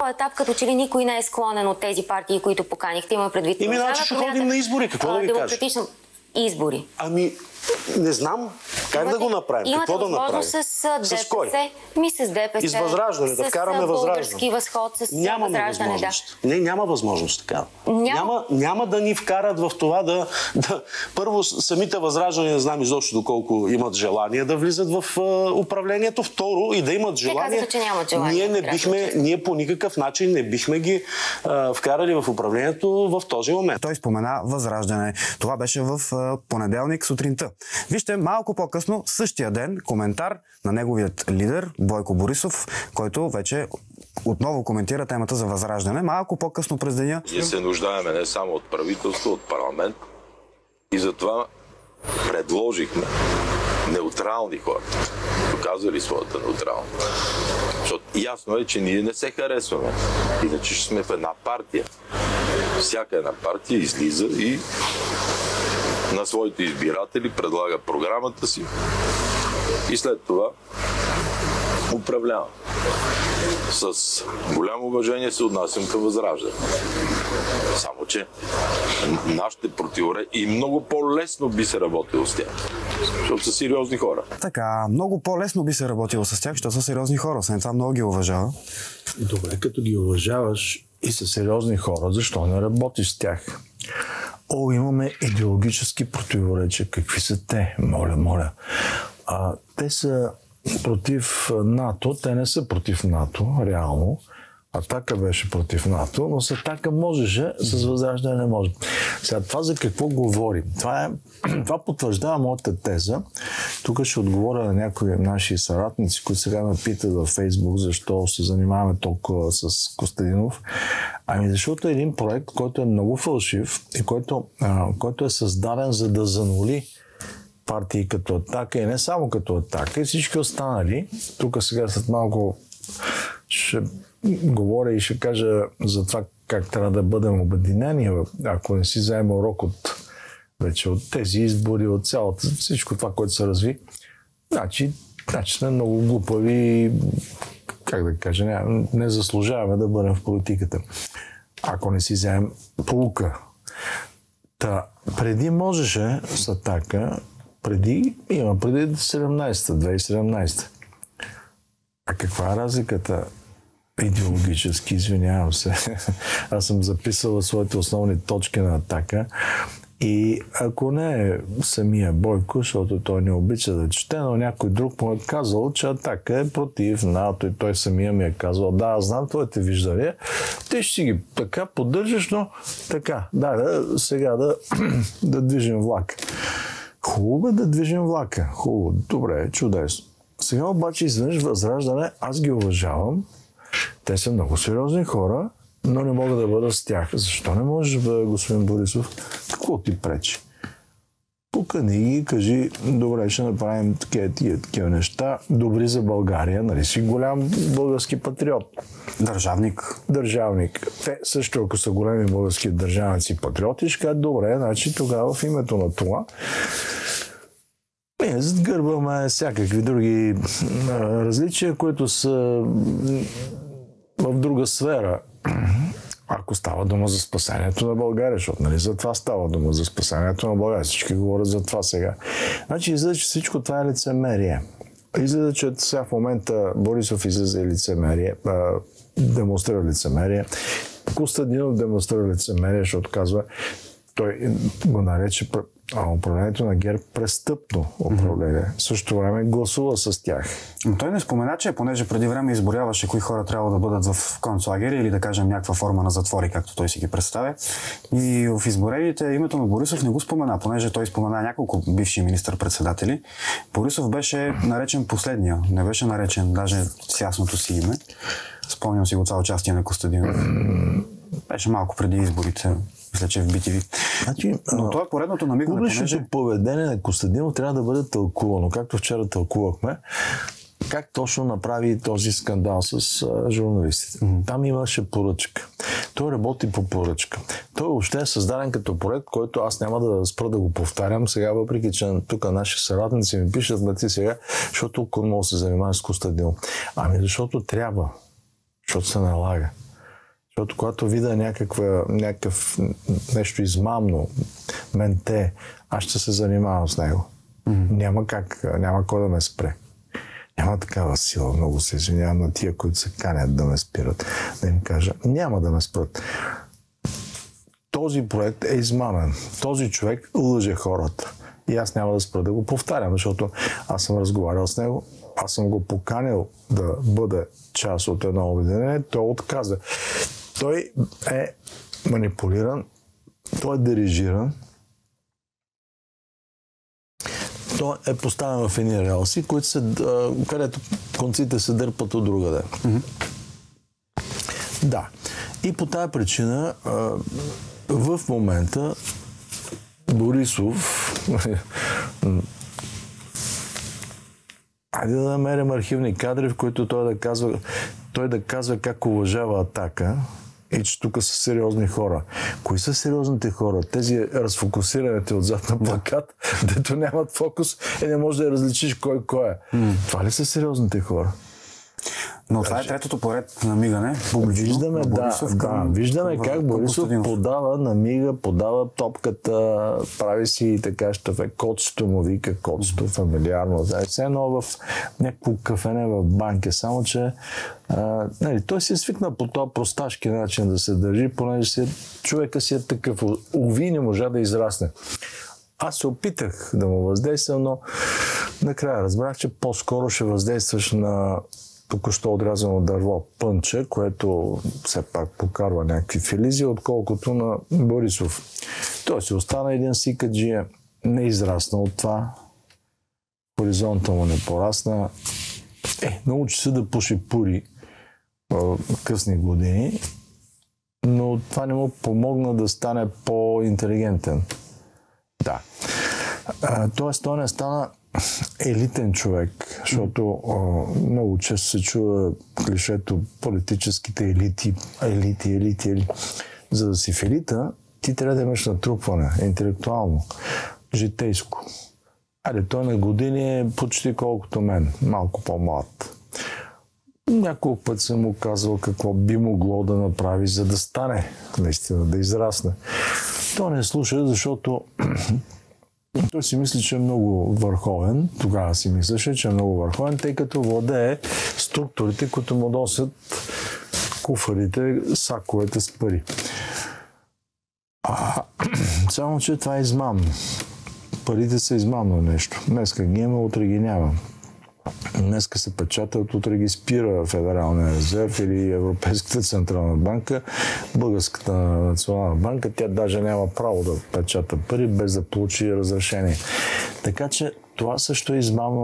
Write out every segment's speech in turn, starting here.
етап като че ли никой не е склонен от тези партии, които поканихте, има предвид. Значи ще ходим на избори, какво да ви кажа? Избори. Не знам как да го направим. Какво да направим? С ДПС. С кой? С ДПС. И с Възраждане, да вкараме Възраждане. Български възход, с Възраждане, да. Не, няма възможност така. Няма да ни вкарат в това първо, самите Възраждане, не знам изобщо доколко имат желание да влизат в управлението. Второ, и да имат желание. Те казаха, че нямат желание. Ние по никакъв начин не бихме ги вкарали в управлението в този момент. Той спомена Възраждане. Това беше в понеделник сутринта. Вижте, малко по-късно, същия ден, коментар на неговият лидер Бойко Борисов, който вече отново коментира темата за Възраждане. Малко по-късно през деня. Ние се нуждаеме не само от правителство, от парламент, и затова предложихме неутрални хора, доказали своята неутралност. Защото ясно е, че ние не се харесваме. Иначе ще сме в една партия. Всяка една партия излиза и на своите избиратели предлага програмата си и след това управлява. С голямо уважение се отнасям към Възраждане. Само че нашите противоречия и много по-лесно би се работило с тях, защото са сериозни хора. Така, много по-лесно би се работило с тях, защото са сериозни хора. Освен това много ги уважава. Добре, като ги уважаваш и са сериозни хора, защо не работиш с тях? Имаме идеологически противоречия. Какви са те? Моля. Те са против НАТО. Те не са против НАТО, реално. Атака беше против НАТО, но с Атака можеше, с Възраждане не може. Сега, това за какво говорим? Това потвърждава моята теза. Тук ще отговоря на някои наши съратници, които сега ме питат във Фейсбук, защо се занимаваме толкова с Костадинов. Защото е един проект, който е много фалшив и който е създаден за да занули партии като Атака и не само като Атака, и всички останали. Тук сега след малко ще говоря и ще кажа за това как трябва да бъдем обединени, ако не си вземем урок вече от тези избори, от цялото, всичко това, което се разви. Значи сме много глупави, как да кажа, не заслужаваме да бъдем в политиката, ако не си вземем поука. Преди можеше с Атака, преди 2017. А каква е разликата? Идеологически, извинявам се. Аз съм записал своите основни точки на Атака и ако не е самия Бойко, защото той не обича да чете, но някой друг му е казал, че Атака е против НАТО и той самия ми е казал, да, аз знам твоите виждания, ти ще си ги така поддържаш, но така, сега да движим влак. Хубаво е да движим влака. Хубаво, добре, чудесно. Сега обаче изведнъж Възраждане, аз ги уважавам. Те са много сериозни хора, но не мога да бъда с тях. Защо не можеш, господин Борисов? Какво ти пречи? Покани ги, кажи, добре, ще направим такива неща, добри за България, нали си голям български патриот. Държавник. Те също, ако са големи български държавници патриоти, ще кажат, добре, значи тогава в името на това зад гърбаме всякакви други различия, които са в друга сфера. Ако става дума за спасението на България, защото за това става дума, за спасението на България. Всички говорят за това сега. Значи излиза, че всичко това е лицемерие. Излиза, че сега в момента Борисов излиза лицемерие, демонстрира лицемерие. Костадинов демонстрира лицемерие, защото казва, той го нарече управлението на ГЕРБ престъпно управление. В същото време гласува с тях. Но той не спомена, че понеже преди време изборяваше кои хора трябва да бъдат в концлагери или да кажем някаква форма на затвори, както той си ги представя. И в изборените името на Борисов не го спомена, понеже той спомена няколко бивши министър-председатели. Борисов беше наречен последния, не беше наречен даже с ясното си име. Спомням си го това участие на Костадинов. Беше малко преди изборите. Мисля, че в BTV. Но това е поредното намигване. Публичното поведение на Костадинов трябва да бъде тълкувано. Както вчера тълкувахме, как точно направи този скандал с журналистите. Там имаше поръчка. Той работи по поръчка. Той въобще е създаден като проект, който аз няма да спра да го повтарям сега, въпреки че тук наши съратници ми пишат, ти сега, защото толкова много се занимава с Костадинов. Защото трябва. Защото се налага. Защото когато видя някакъв нещо измамно, аз ще се занимавам с него. Няма кой да ме спре. Няма такава сила, много се извинявам на тия, които се канят да ме спират. Да им кажа, няма да ме спрат. Този проект е измамен. Този човек лъже хората. И аз няма да спра да го повтарям, защото аз съм разговарял с него, аз съм го поканил да бъде част от едно обединение, той отказа. Той е манипулиран, той е дирижиран, той е поставен в едни релси, където конците се дърпат от другаде. Да. И по тая причина в момента Борисов айде да намерим архивни кадри, в които той да казва как уважава Атака и че тук са сериозни хора. Кои са сериозните хора? Тези разфокусираните отзад на плакат, дето нямат фокус и не можеш да различиш кой е. Това ли са сериозните хора? Но това е третото поред на мигане. Виждаме как Борисов подава на мига, подава топката, прави си така щафе, котсто му вика, котсто фамилиарно. Все едно в някакво кафене в банка, само че той си е свикнал по този просташки начин да се държи, понеже човека си е такъв. Уви, не можа да израсне. Аз се опитах да му въздействам, но накрая разбрах, че по-скоро ще въздействаш на току-що отрязано дърво пънче, което все пак покарва някакви филизи, отколкото на Борисов. Той си остана един сикаджия, не израсна от това, хоризонта му не порасна. Научи се да пуши пури в късни години, но това не му помогна да стане по-интелигентен. Да. Тоест, той не стана елитен човек, защото много често се чува клишето политическите елити. За да си в елита, ти трябва да имаш натрупване, интелектуално, житейско. Той на години е почти колкото мен, малко по-млад. Няколко път съм му казвал какво би могло да направи, за да стане, наистина, да израсне. Той не слуша, защото той си мисли, че е много върховен. Тогава си мислеше, че е много върховен, тъй като владее структурите, които му носят куфарите, саковете с пари. Само, че това е измамно. Парите са измамно нещо. Днеска ги има, утре ги няма. Днеска се печатат, утре ги спира Федералния резерв или Европейската централна банка, Българската национална банка. Тя даже няма право да печата пари без да получи разрешение. Така че това също е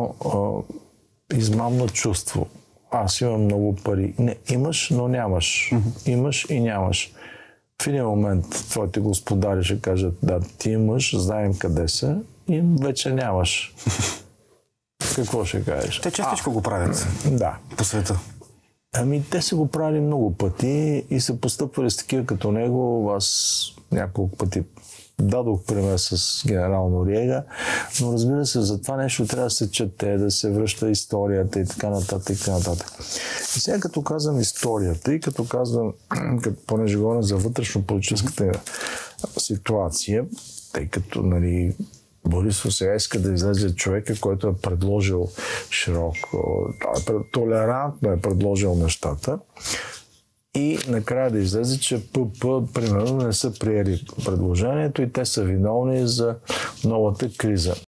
измамно чувство. Аз имам много пари. Не, имаш, но нямаш. Имаш и нямаш. В един момент твоите господари ще кажат, да, ти имаш, знаем къде са и вече нямаш. Какво ще кажеш? Те честичко го правят. Да. По света. Те са го правили много пъти и са постъпвали с такива като него. Аз няколко пъти дадох пример с генерал Нориега, но разбира се, за това нещо трябва да се чете, да се връща историята и така нататък. И сега като казвам историята и като казвам, понеже говоря за вътрешно-политическата ситуация, тъй като, Борисов сега иска да излезе човека, който е предложил широко, толерантно е предложил нещата и накрая да излезе, че ПП примерно не са приели предложението и те са виновни за новата криза.